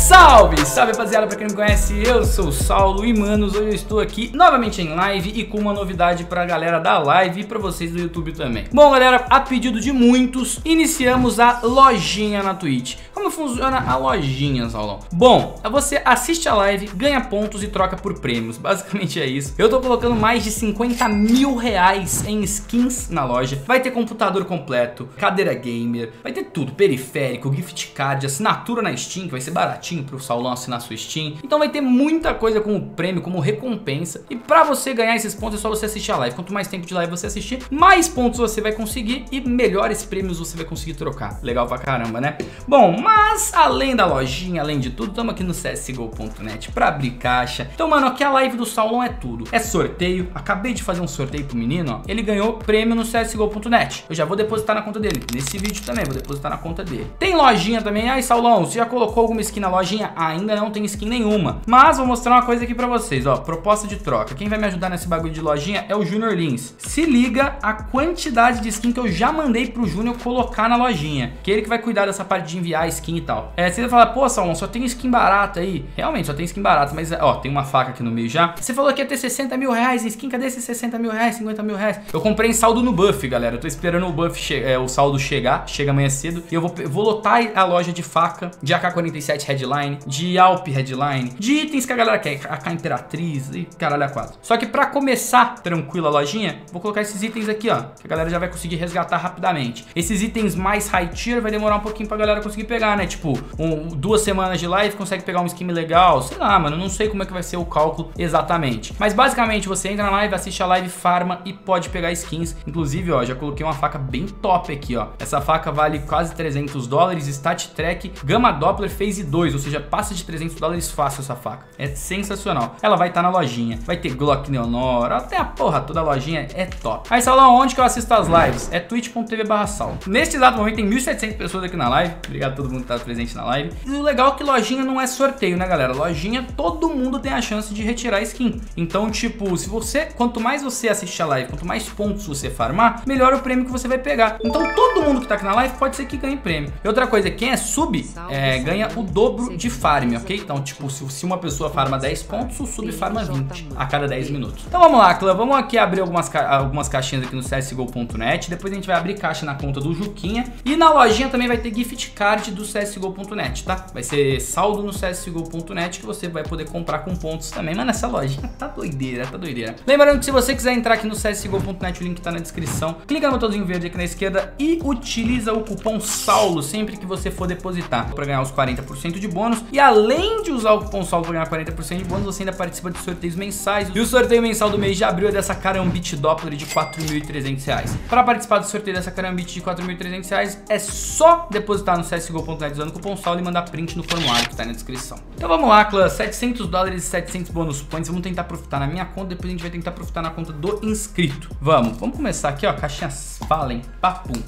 Salve, salve rapaziada, pra quem não me conhece, eu sou o Saulo e manos, hoje eu estou aqui novamente em live e com uma novidade pra galera da live e pra vocês do YouTube também. Bom galera, a pedido de muitos, iniciamos a lojinha na Twitch. Como funciona a lojinha, Saulão? Bom, você assiste a live, ganha pontos e troca por prêmios, basicamente é isso. Eu tô colocando mais de 50 mil reais em skins na loja, vai ter computador completo, cadeira gamer, vai ter tudo, periférico, gift card, assinatura na Steam, que vai ser baratinho pro Saulão assinar sua Steam. Então vai ter muita coisa como prêmio, como recompensa. E pra você ganhar esses pontos é só você assistir a live. Quanto mais tempo de live você assistir, mais pontos você vai conseguir e melhores prêmios você vai conseguir trocar. Legal pra caramba, né? Bom, mas além da lojinha, além de tudo, estamos aqui no CSGO.net pra abrir caixa. Então, mano, aqui a live do Saulão é tudo. É sorteio. Acabei de fazer um sorteio pro menino, ó. Ele ganhou prêmio no CSGO.net. Eu já vou depositar na conta dele. Nesse vídeo também, vou depositar na conta dele. Tem lojinha também. Ai, Saulão, você já colocou alguma skin na lojinha? Ainda não tem skin nenhuma. Mas vou mostrar uma coisa aqui pra vocês, ó. Proposta de troca. Quem vai me ajudar nesse bagulho de lojinha é o Junior Lins. Se liga a quantidade de skin que eu já mandei pro Junior colocar na lojinha. Que ele que vai cuidar dessa parte de enviar skin e tal. Você vai falar, pô, Saulão, só tem skin barata aí. Realmente, só tem skin barata. Mas, ó, tem uma faca aqui no meio já. Você falou que ia ter 60 mil reais em skin. Cadê esses 60 mil reais, 50 mil reais? Eu comprei em saldo no buff, galera. Eu tô esperando o buff, o saldo chegar. Chega amanhã cedo. E eu vou lotar a loja de faca, de AK-47 Headline, de Alp Headline, de itens que a galera quer, AK Imperatriz e caralho a 4. Só que pra começar tranquilo a lojinha, vou colocar esses itens aqui, ó, que a galera já vai conseguir resgatar rapidamente. Esses itens mais high tier vai demorar um pouquinho pra galera conseguir pegar, né? Tipo, 2 semanas de live consegue pegar um skin legal, sei lá, mano, não sei como é que vai ser o cálculo exatamente. Mas basicamente você entra na live, assiste a live, farma e pode pegar skins. Inclusive, ó, já coloquei uma faca bem top aqui, ó. Essa faca vale quase 300 dólares, Stat Track, Gamma Doppler Phase 2, ou seja, passa de 300 dólares fácil essa faca. É sensacional. Ela vai estar na lojinha. Vai ter Glock Neonor, até a porra toda a lojinha é top. Aí, Saulão, onde que eu assisto as lives? É twitch.tv/Saulo. Neste exato momento tem 1.700 pessoas aqui na live. Obrigado a todo mundo que tá presente na live. E o legal é que lojinha não é sorteio, né, galera? Lojinha, todo mundo tem a chance de retirar skin. Então, tipo, se você, quanto mais você assistir a live, quanto mais pontos você farmar, melhor o prêmio que você vai pegar. Então, todo mundo que tá aqui na live pode ser que ganhe prêmio. E outra coisa, quem é sub, ganha o dobro de farm, ok? Então, tipo, se uma pessoa farma 10 pontos, o sub farma 20 a cada 10 minutos. Então vamos lá, clã, vamos aqui abrir algumas caixinhas aqui no CSGO.net. Depois a gente vai abrir caixa na conta do Juquinha. E na lojinha também vai ter gift card do CSGO.net, tá? Vai ser saldo no CSGO.net que você vai poder comprar com pontos também. Mano, essa lojinha tá doideira, tá doideira. Lembrando que se você quiser entrar aqui no CSGO.net, o link tá na descrição. Clica no botãozinho verde aqui na esquerda e utiliza o cupom SAULO sempre que você for depositar para ganhar os 40% de bônus. E além de usar o cupom SAULO para ganhar 40% de bônus, você ainda participa de sorteios mensais. E o sorteio mensal do mês de abril é dessa Karambit Doppler de 4.300 reais. Para participar do sorteio dessa Karambit de 4.300 reais, é só depositar no CSGO.net usando o cupom SAULO e mandar print no formulário que tá na descrição. Então vamos lá, clã, 700 dólares e 700 bônus points. Vamos tentar profitar na minha conta, depois a gente vai tentar profitar na conta do inscrito. Vamos começar aqui, ó, caixinhas Fallen, papum.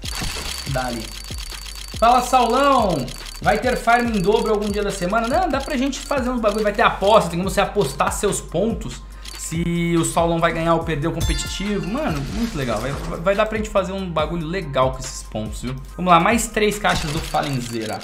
Dali. Fala, Saulão! Vai ter farm em dobro algum dia da semana? Não, dá pra gente fazer uns bagulho. Vai ter aposta, tem como você apostar seus pontos. Se o Saulão vai ganhar ou perder o competitivo. Mano, muito legal. Vai dar pra gente fazer um bagulho legal com esses pontos, viu? Vamos lá, mais 3 caixas do Falenzeira.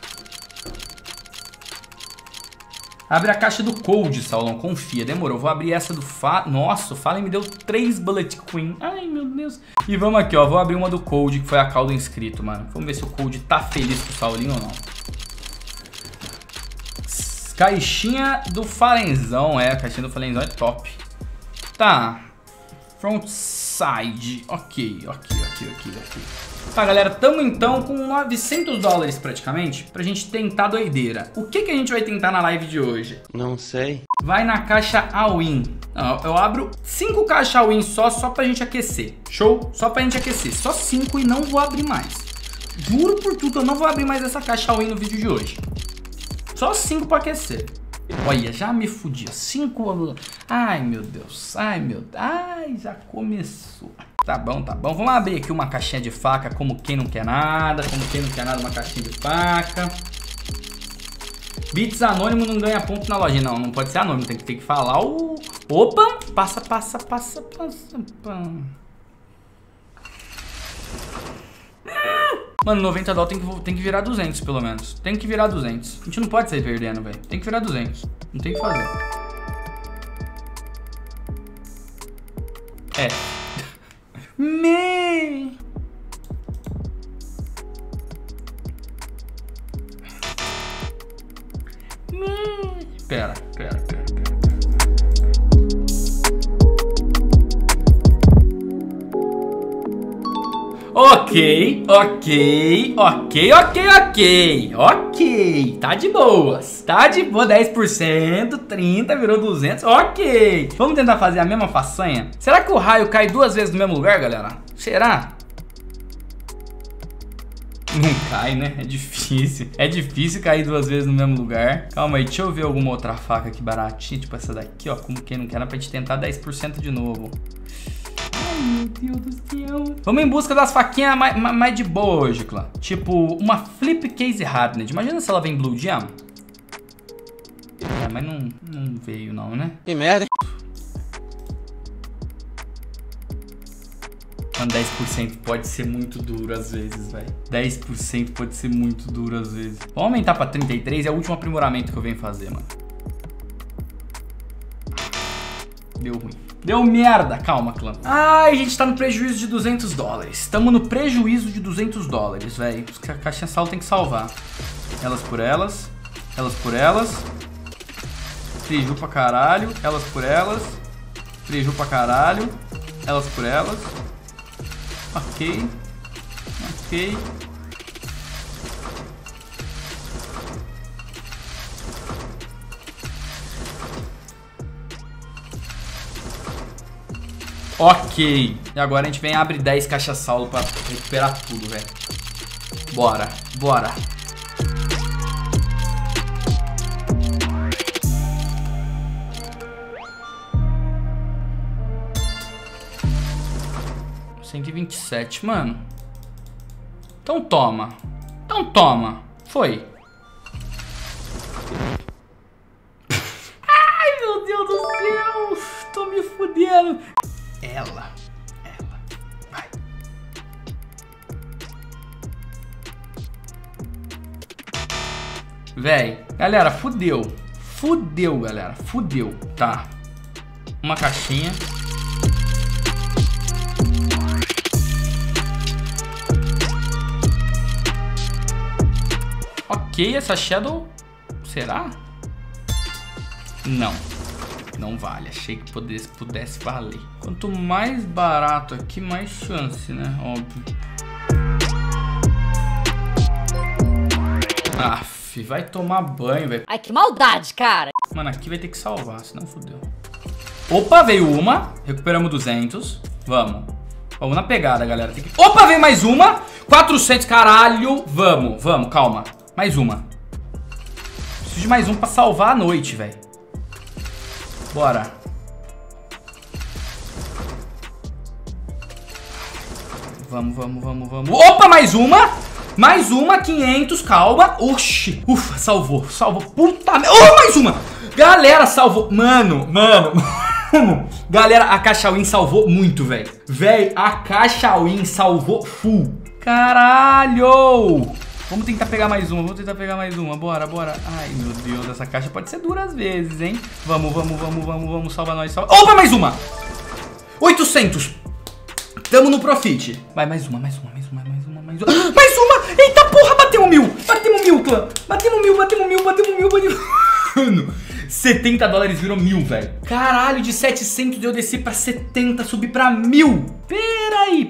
Abre a caixa do Cold, Saulão, confia, demorou. Vou abrir essa do Nossa, o Fallen me deu 3 Bullet Queen. Ai, meu Deus. E vamos aqui, ó, vou abrir uma do Cold, que foi a call do inscrito, mano. Vamos ver se o Cold tá feliz com o Saulinho ou não. Caixinha do Falenzão, a caixinha do Falenzão é top. Tá. Front side, ok. Tá, galera, tamo então com 900 dólares praticamente pra gente tentar doideira. O que a gente vai tentar na live de hoje? Não sei. Vai na caixa all-in. Eu abro 5 caixas all-in só pra gente aquecer. Show? Só pra gente aquecer. Só 5 e não vou abrir mais. Juro por tudo, eu não vou abrir mais essa caixa all-in no vídeo de hoje. Só 5 pra aquecer. Olha, já me fudi. 5... Ai, meu Deus. Ai, já começou. Tá bom. Vamos abrir aqui uma caixinha de faca, como quem não quer nada. Uma caixinha de faca. Bits anônimo não ganha ponto na loja. Não pode ser anônimo. Tem que falar o... Opa! Passa. Mano, 90 dólares tem que virar 200, pelo menos. Tem que virar 200. A gente não pode sair perdendo, velho. Tem que virar 200. Não tem o que fazer. É. Pera. Ok. Tá de boas. Tá de boa. 10%, 30%, virou 200. Ok. Vamos tentar fazer a mesma façanha? Será que o raio cai 2 vezes no mesmo lugar, galera? Será? Não cai, né? É difícil. É difícil cair 2 vezes no mesmo lugar. Calma aí, deixa eu ver alguma outra faca aqui baratinha. Tipo essa daqui, ó. Como quem não quer, pra gente tentar 10% de novo. Ai, meu Deus do céu. Vamos em busca das faquinhas mais de boa hoje, clã. Tipo, uma Flip Case Hardened. Imagina se ela vem Blue Gem. É, mas não veio não, né? Que merda. Mano, 10% pode ser muito duro às vezes, velho. 10% pode ser muito duro às vezes. Vamos aumentar pra 33, é o último aprimoramento que eu venho fazer, mano. Deu ruim. Deu merda. Calma, clã. Ai, a gente tá no prejuízo de 200 dólares. Tamo no prejuízo de 200 dólares, velho. A caixinha sal tem que salvar. Elas por elas. Elas por elas. Preju pra caralho. Elas por elas. Preju pra caralho. Elas por elas. Ok. Ok. E agora a gente vem e abre 10 caixas saldo pra recuperar tudo, velho. Bora. $127, mano. Então toma. Foi. Ai, meu Deus do céu. Tô me fudendo. Ela. Vai. Véi. Galera, fudeu. Galera. Fudeu. Tá. Uma caixinha. Ok, essa Shadow. Será? Não vale. Achei que pudesse valer. Quanto mais barato aqui, mais chance, né? Óbvio. Aff, vai tomar banho, velho. Ai, que maldade, cara. Mano, aqui vai ter que salvar, senão fodeu. Opa, veio uma. Recuperamos 200. Vamos na pegada, galera. Opa, veio mais uma. 400, caralho. Vamos, calma. Mais uma. Preciso de mais um pra salvar a noite, velho. Bora. Vamos. Opa, mais uma. Mais uma, 500, calma. Oxi. Ufa, salvou. Puta merda. Oh, mais uma. Galera, salvou. Mano. Galera, a Caixa Win salvou muito, velho. A Caixa Win salvou full. Caralho. Vamos tentar pegar mais uma. Bora. Ai, meu Deus, essa caixa pode ser dura às vezes, hein? Vamos, salva nós. Opa, mais uma! 800! Tamo no profit. Vai, mais uma. Mais uma! Eita porra, batemos 1000, clã! Batemos mil. Mano, 70 dólares virou 1000, velho. Caralho, de 700 eu desci pra 70, subi pra 1000. Peraí.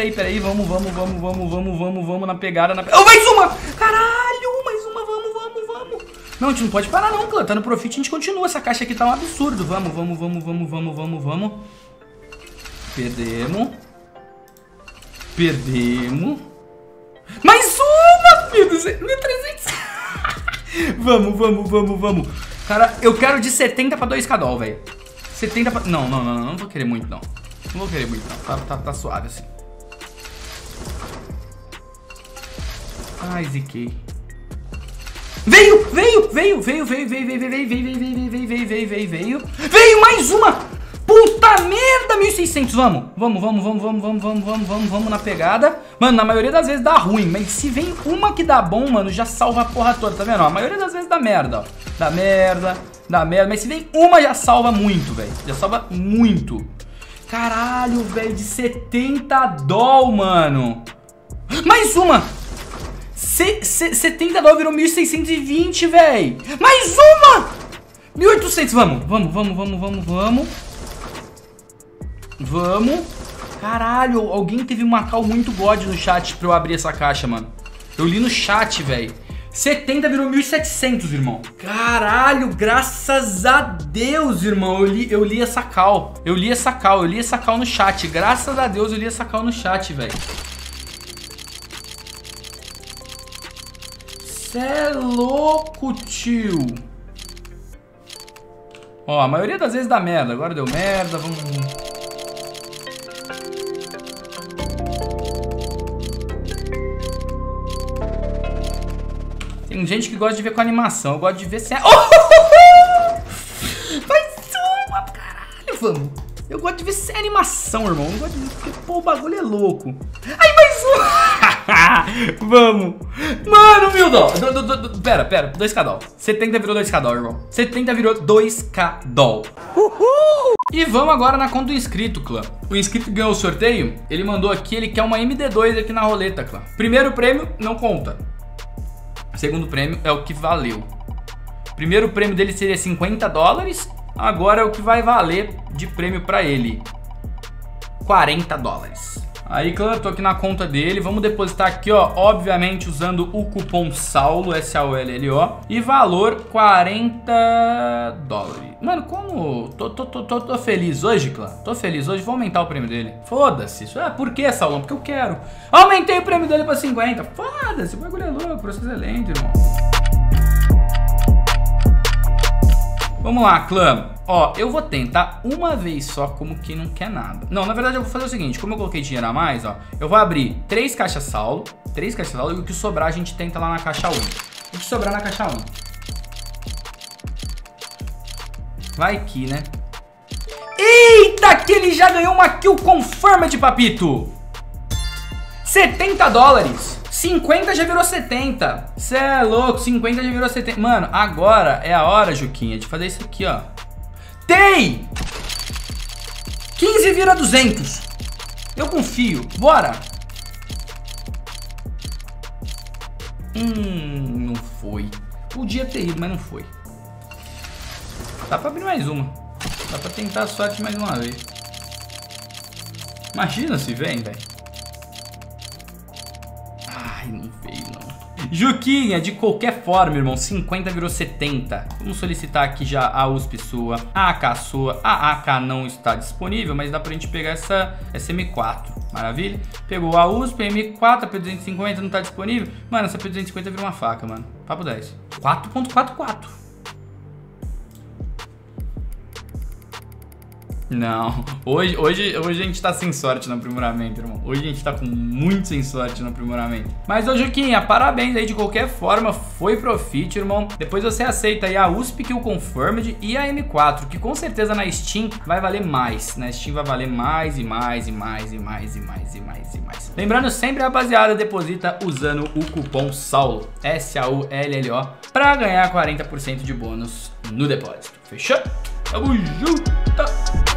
Vamos na pegada. Oh, mais uma! Caralho, mais uma, vamos. Não, a gente não pode parar não, clã. Tá no profit, a gente continua. Essa caixa aqui tá um absurdo. Vamos. Perdemos. Mais uma, filho do céu. 1300. Vamos. Cara, eu quero de 70 pra 2k doll, velho. 70 pra... Não vou querer muito, não. Tá suave, assim. Ai, ziquei. Veio mais uma. Puta merda, 1.600, vamos na pegada. Mano, na maioria das vezes dá ruim, mas se vem uma que dá bom, mano, já salva a porra toda, tá vendo? A maioria das vezes dá merda, ó. Dá merda, mas se vem uma já salva muito, velho. Já salva muito. Caralho, velho, de 70 doll, mano. Mais uma. 70 doll virou 1.620, velho. Mais uma. 1.800, vamos. Caralho, alguém teve uma call muito god no chat pra eu abrir essa caixa, mano. Eu li no chat, velho. 70 virou 1.700, irmão. Caralho, graças a Deus, irmão. Eu li essa call. Eu li essa call no chat. Graças a Deus eu li essa call no chat, velho. Cê é louco, tio. Ó, a maioria das vezes dá merda. Agora deu merda, vamos... Tem gente que gosta de ver com animação. Eu gosto de ver sem... Mais uma, caralho, vamos. Eu gosto de ver sem animação, irmão. Eu gosto de ver porque, pô, o bagulho é louco. Ai, mais uma. Vamos. Mano, mil dó. Pera, 2k doll. 70 virou 2k doll, irmão. 70 virou 2k doll. Uhul. E vamos agora na conta do inscrito, clã. O inscrito que ganhou o sorteio, ele mandou aqui, ele quer uma MD2 aqui na roleta, clã. Primeiro prêmio, não conta. Segundo prêmio é o que valeu. Primeiro prêmio dele seria 50 dólares. Agora é o que vai valer de prêmio pra ele. 40 dólares. Aí, clã, eu tô aqui na conta dele. Vamos depositar aqui, ó. Obviamente usando o cupom SAULO, SAULLO. E valor 40 dólares. Mano, como... Tô feliz hoje, clã. Tô feliz hoje. Vou aumentar o prêmio dele. Foda-se. Isso é por que, Saulão? Porque eu quero. Aumentei o prêmio dele pra 50. Foda-se. O bagulho é louco. O processo é lento, irmão. Vamos lá, clã. Ó, eu vou tentar uma vez só como que não quer nada. Não, na verdade eu vou fazer o seguinte. Como eu coloquei dinheiro a mais, ó, eu vou abrir 3 caixas Saulo. 3 caixas Saulo. E o que sobrar a gente tenta lá na caixa 1. O que sobrar na caixa 1. Vai que, né? Eita, que ele já ganhou uma kill confirmed, papito. 70 dólares. 50 já virou 70. Cê é louco, 50 já virou 70. Mano, agora é a hora, Juquinha, de fazer isso aqui, ó. Tem! 15 vira 200. Eu confio. Bora. Não foi. Podia ter ido, mas não foi. Dá pra abrir mais uma. Dá pra tentar a sorte mais uma vez. Imagina se vem, velho. Ai, não veio, não. Juquinha, de qualquer forma, irmão, 50 virou 70. Vamos solicitar aqui já a USP sua, a AK sua. A AK não está disponível, mas dá pra gente pegar essa M4. Maravilha? Pegou a USP, M4, a P250 não tá disponível. Mano, essa P250 virou uma faca, mano. Papo 10. 4.44. Não, hoje a gente tá sem sorte no aprimoramento, irmão. Hoje a gente tá com muito sem sorte no aprimoramento. Mas, ô Juquinha, parabéns aí de qualquer forma. Foi profit, irmão. Depois você aceita aí a USP Kill Confirmed e a M4, que com certeza na Steam vai valer mais. Na Steam vai valer mais e mais e mais e mais e mais e mais e mais. Lembrando sempre, rapaziada, deposita usando o cupom SAULO, SAULLO, pra ganhar 40% de bônus no depósito. Fechou? Tamo junto!